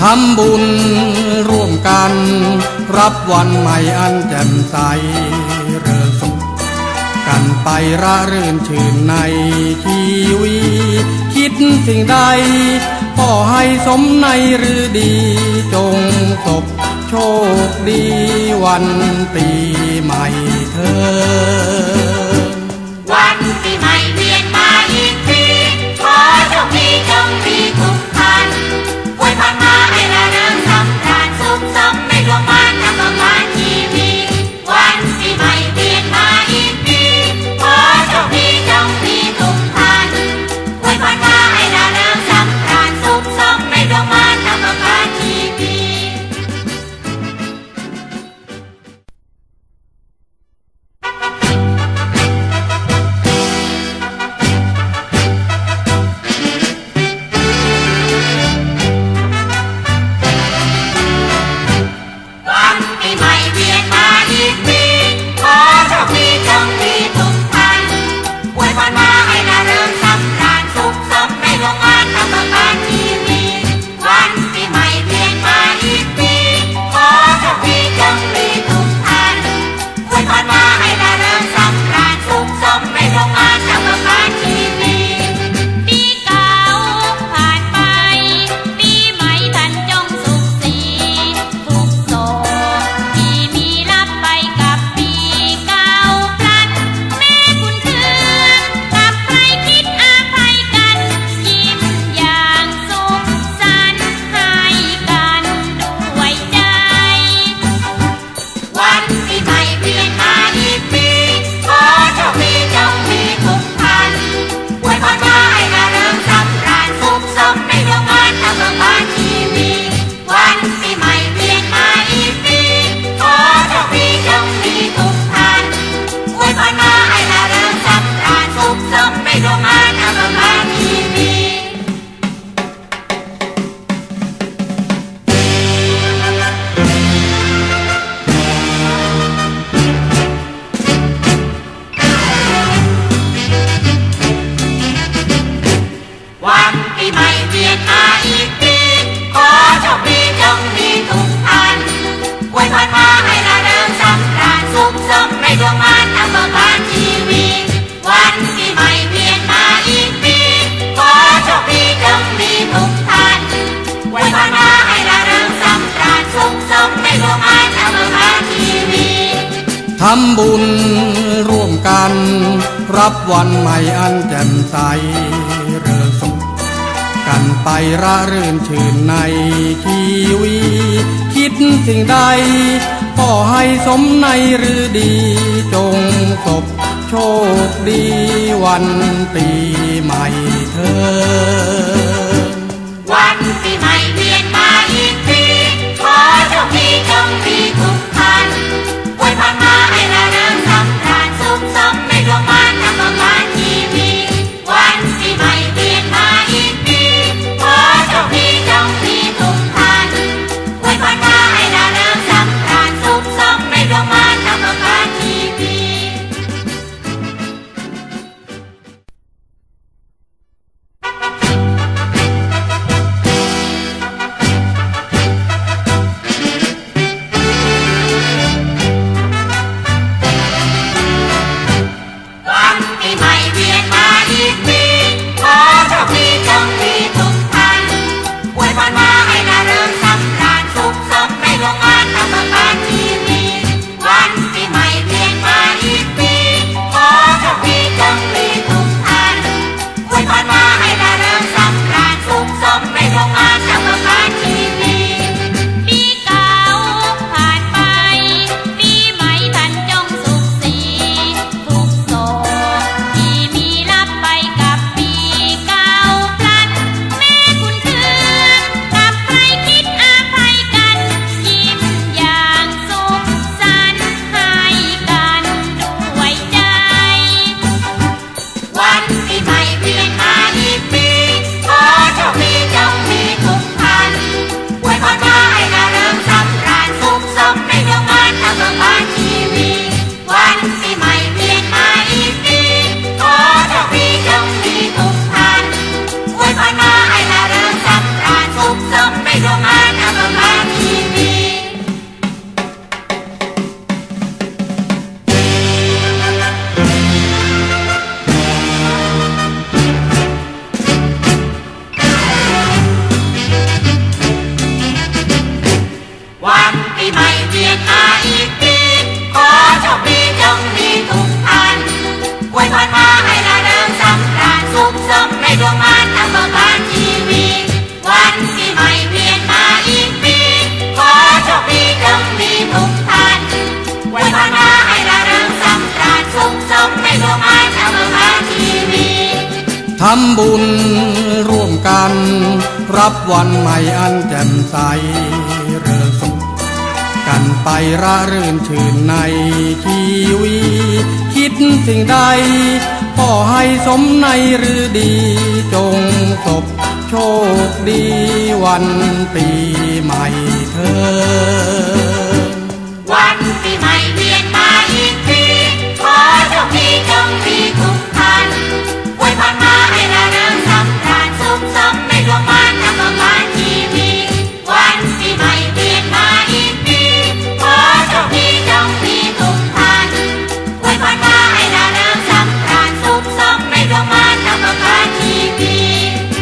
ทำบุญร่วมกันรับวันใหม่อันแจ่มใสเริงสุขกันไประรื่นชื่นในชีวิตคิดสิ่งใดก็ให้สมในฤดีจงสบโชคดีวันปีใหม่เธอวันปีใหม่เวียนมาอีกปีขอโชคดีจงมีทุกท่านอวยพรมาให้เราเริงสำราญสุขสมในดวงมันทำประมาณชีวิตวันปีใหม่เวียนมาอีกปีขอโชคดีจงมีทุกท่านอวยพรมาให้เราเริงสำราญสุขสมในดวงมันทำประมาณชีวิตทำบุญร่วมกันรับวันใหม่อันแจ่มใสเริงสุขกันไประรื่นชื่นในชีวิตคิดสิ่งใดก็ให้สมในฤดีจงสบโชคดีวันปีใหม่เธอวันปีใหม่เวียนมาอีกปีขอโชคดีจงมีทุกท่านอวยพรมาให้เราเริงสำราญสุขสมในดวงมันทำประมาณชีวิตวันปีใหม่เวียนมาอีกปีขอโชคดีจงมีทุกท่านอวยพรมาให้เราเริงสำราญสุขสมในดวงมันทำประมาณชีวิตรับวันใหม่อันแจ่มใสเริงสุขกันไประรื่นชื่นในชีวิตคิดสิ่งใดก็ให้สมในหรือดีจงสบโชคดีวันปีใหม่เถิดวันปีใหม่เวียนมาอีกปีขอโชคดีจงมีทุกท่านอวยพรมาให้เราเริงสำราญสุขสมในดวงมันตลอดวันชีวิตวันปีใหม่เวียนมาอีกปีขอโชคดีจงมีทุกท่านอวยพรมาให้เราเริงสำราญสุขสมในดวงมันตลอดวันชีวิต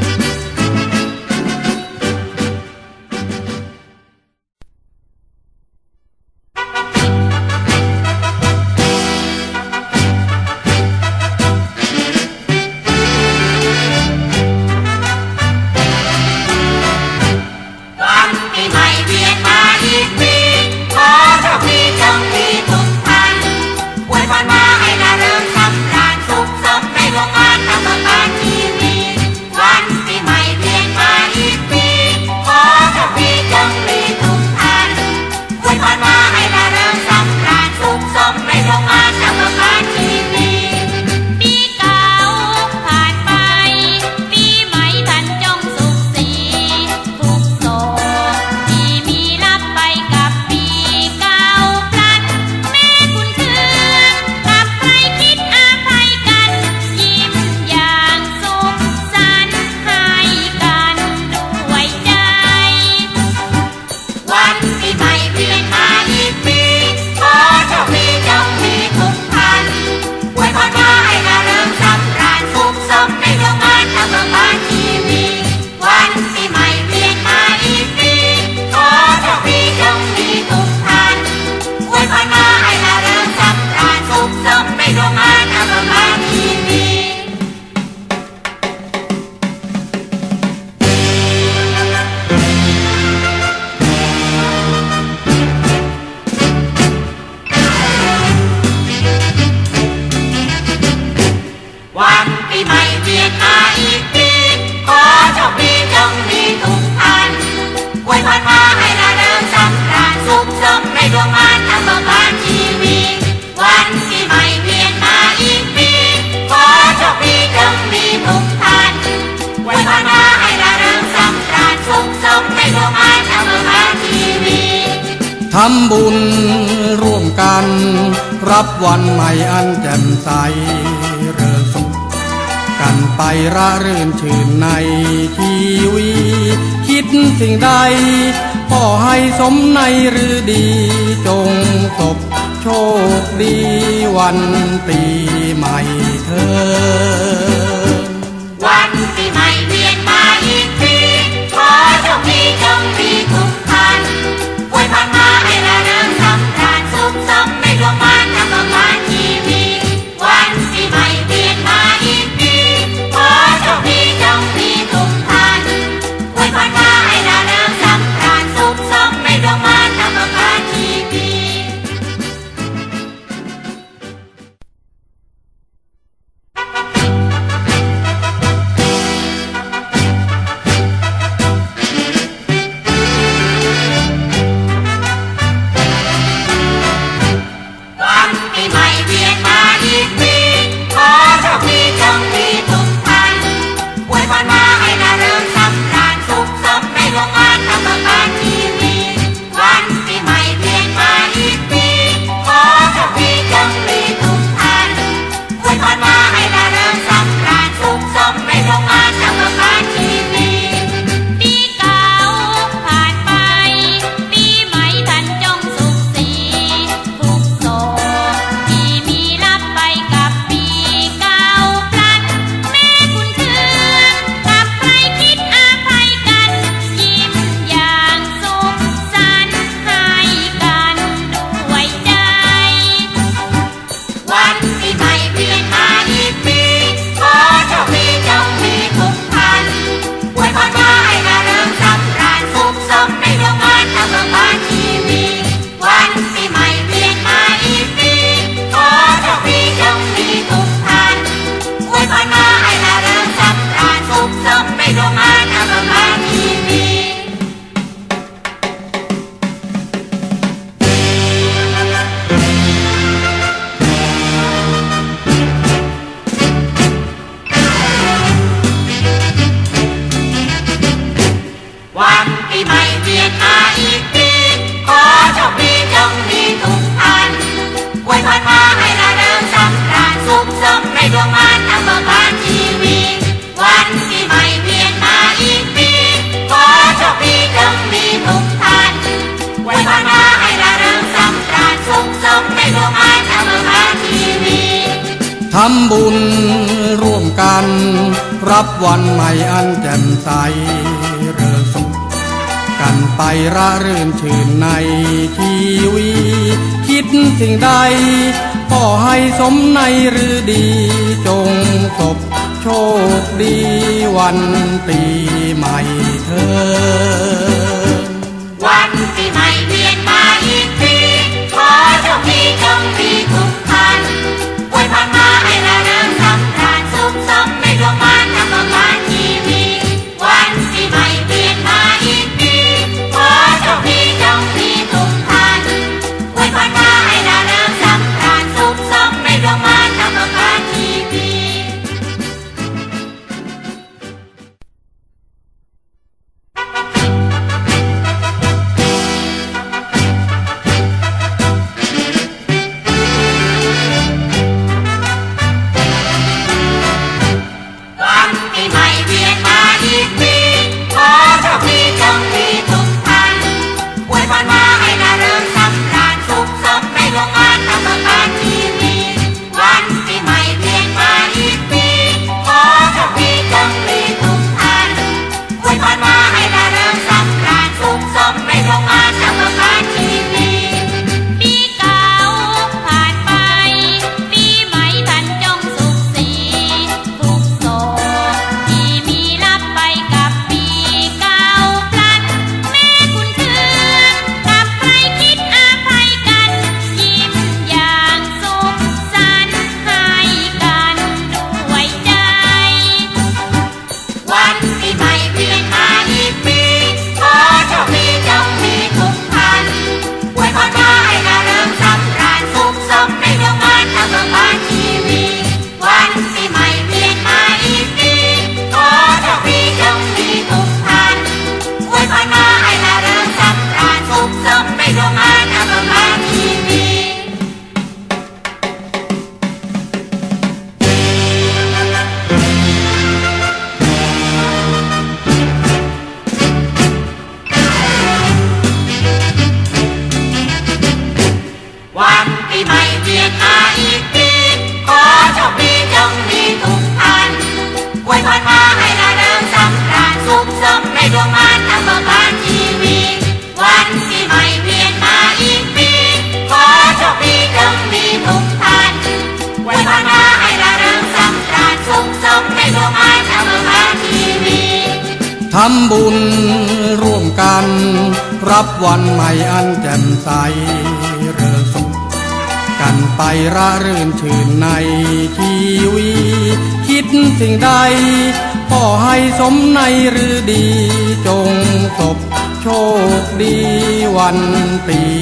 ทำบุญร่วมกันรับวันใหม่อันแจ่มใสเริงสุขกันไประรื่นชื่นในชีวิตคิดสิ่งใดก็ให้สมในหรือดีจงสบโชคดีวันปีใหม่เถิดวันปีใหม่เวียนมาอีกปีขอโชคดีจงมีทุกท่านอวยพรมาให้เราเริงสำราญสุขสมในดวงมันตลอดวันชีวิตวันปีใหม่เวียนมาอีกปีขอโชคดีจงมีทุกท่านอวยพรมาให้เราเริงสำราญสุขสมในดวงมันตลอดวันชีวิตปีใหม่เวียนมาอีกปีขอโชคดีจงมีทุกท่านอวยพรมาให้เราเริงสำราญสุขสมในดวงมารทั้งเบิกบานชีวิตวันปีใหม่เวียนมาอีกปีขอโชคดีจงมีทุกท่านอวยพรมาให้เราเริงสำราญสุขสมในดวงมารทั้งเบิกบานชีวิตทำบุญร่วมกันรับวันใหม่อันแจ่มใสเริงสุขกันไประรื่นชื่นในชีวิตคิดสิ่งใดก็ให้สมในหรือดีจงสบโชคดีวันปีใหม่เถิดวันปีใหม่เวียนมาอีกปีขอโชคดีจงมีทุกท่านอวยพรมาให้เราเริงสำราญสุขสมในดวงมารทั้งเบิกบานชีวิตวันปีใหม่เวียนมาอีกปีขอโชคดีจงมีทุกท่านอวยพรมาให้เราเริงสำราญสุขสมในดวงมารทั้งเบิกบานชีวิตทำบุญร่วมกันรับวันใหม่อันแจ่มใสเริงสุขกันไประรื่นชื่นในชีวิตคิดสิ่งใดก็ให้สมในหรือดีจงสบโชคดีวันปี